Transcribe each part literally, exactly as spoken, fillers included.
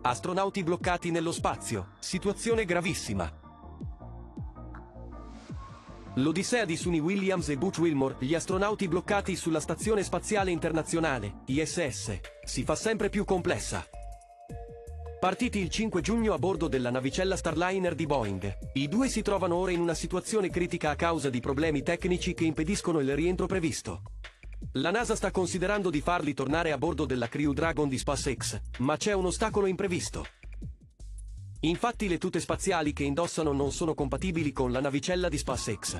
Astronauti bloccati nello spazio, situazione gravissima. L'Odissea di Suni Williams e Butch Wilmore, gli astronauti bloccati sulla Stazione Spaziale Internazionale, I S S, si fa sempre più complessa. Partiti il cinque giugno a bordo della navicella Starliner di Boeing, i due si trovano ora in una situazione critica a causa di problemi tecnici che impediscono il rientro previsto. La NASA sta considerando di farli tornare a bordo della Crew Dragon di SpaceX, ma c'è un ostacolo imprevisto. Infatti le tute spaziali che indossano non sono compatibili con la navicella di SpaceX.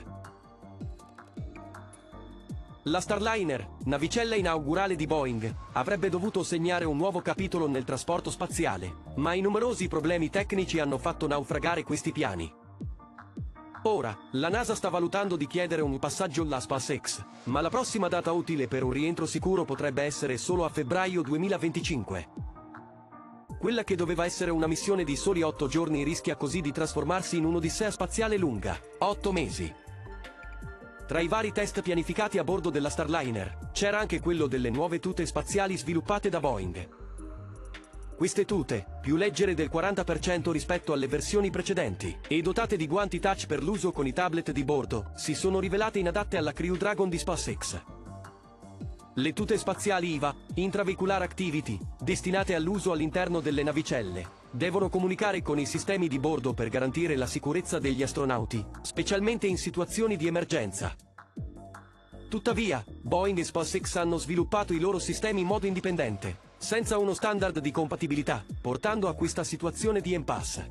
La Starliner, navicella inaugurale di Boeing, avrebbe dovuto segnare un nuovo capitolo nel trasporto spaziale, ma i numerosi problemi tecnici hanno fatto naufragare questi piani. Ora, la NASA sta valutando di chiedere un passaggio alla SpaceX, ma la prossima data utile per un rientro sicuro potrebbe essere solo a febbraio duemilaventicinque. Quella che doveva essere una missione di soli otto giorni rischia così di trasformarsi in un'odissea spaziale lunga, otto mesi. Tra i vari test pianificati a bordo della Starliner, c'era anche quello delle nuove tute spaziali sviluppate da Boeing. Queste tute, più leggere del quaranta per cento rispetto alle versioni precedenti, e dotate di guanti touch per l'uso con i tablet di bordo, si sono rivelate inadatte alla Crew Dragon di SpaceX. Le tute spaziali I V A, Intravehicular Activity, destinate all'uso all'interno delle navicelle, devono comunicare con i sistemi di bordo per garantire la sicurezza degli astronauti, specialmente in situazioni di emergenza. Tuttavia, Boeing e SpaceX hanno sviluppato i loro sistemi in modo indipendente, senza uno standard di compatibilità, portando a questa situazione di impasse.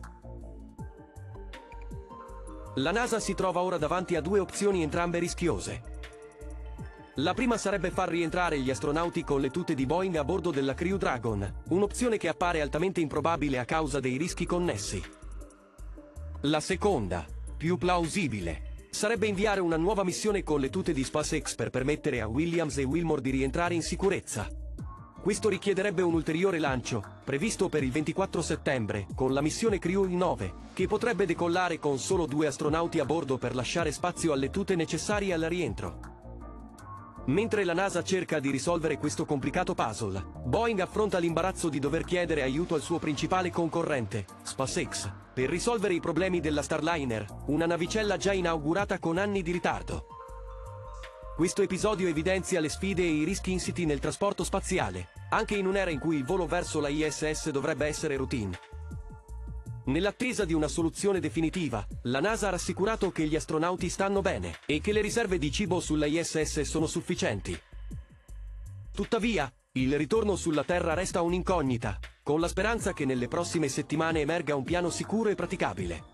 La NASA si trova ora davanti a due opzioni entrambe rischiose. La prima sarebbe far rientrare gli astronauti con le tute di Boeing a bordo della Crew Dragon, un'opzione che appare altamente improbabile a causa dei rischi connessi. La seconda, più plausibile, sarebbe inviare una nuova missione con le tute di SpaceX per permettere a Williams e Wilmore di rientrare in sicurezza. Questo richiederebbe un ulteriore lancio, previsto per il ventiquattro settembre, con la missione Crew nove, che potrebbe decollare con solo due astronauti a bordo per lasciare spazio alle tute necessarie al rientro. Mentre la NASA cerca di risolvere questo complicato puzzle, Boeing affronta l'imbarazzo di dover chiedere aiuto al suo principale concorrente, SpaceX, per risolvere i problemi della Starliner, una navicella già inaugurata con anni di ritardo. Questo episodio evidenzia le sfide e i rischi insiti nel trasporto spaziale, anche in un'era in cui il volo verso la I S S dovrebbe essere routine. Nell'attesa di una soluzione definitiva, la NASA ha rassicurato che gli astronauti stanno bene e che le riserve di cibo sulla I S S sono sufficienti. Tuttavia, il ritorno sulla Terra resta un'incognita, con la speranza che nelle prossime settimane emerga un piano sicuro e praticabile.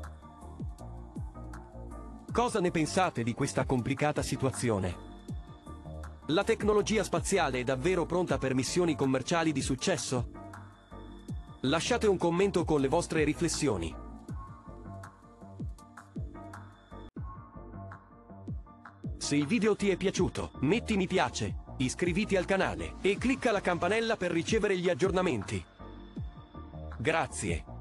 Cosa ne pensate di questa complicata situazione? La tecnologia spaziale è davvero pronta per missioni commerciali di successo? Lasciate un commento con le vostre riflessioni. Se il video ti è piaciuto, metti mi piace, iscriviti al canale e clicca la campanella per ricevere gli aggiornamenti. Grazie.